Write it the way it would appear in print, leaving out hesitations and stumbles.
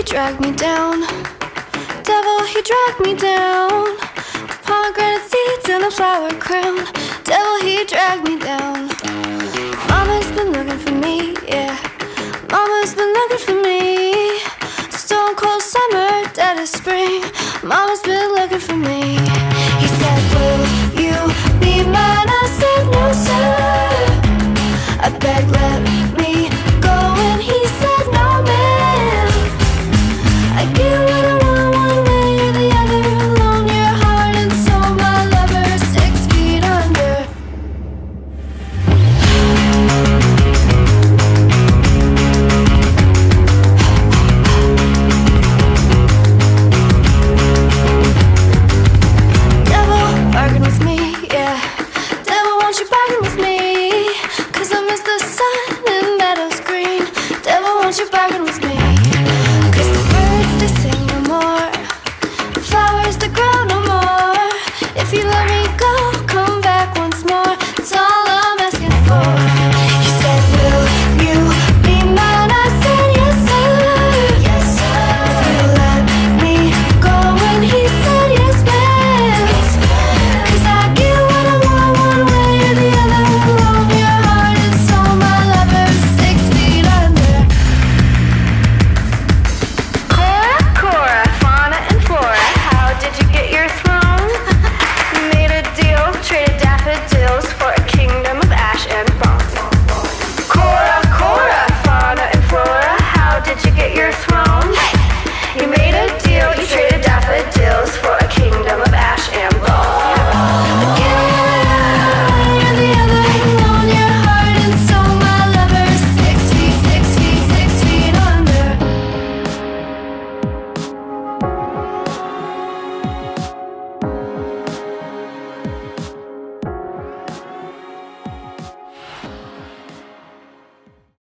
dragged me down. Devil, he dragged me down. With pomegranate seeds and a flower crown. Devil, he dragged me down. Mama's been looking for me, yeah. Mama's been looking for me. Stone cold summer, dead of spring. Mama's been looking for me.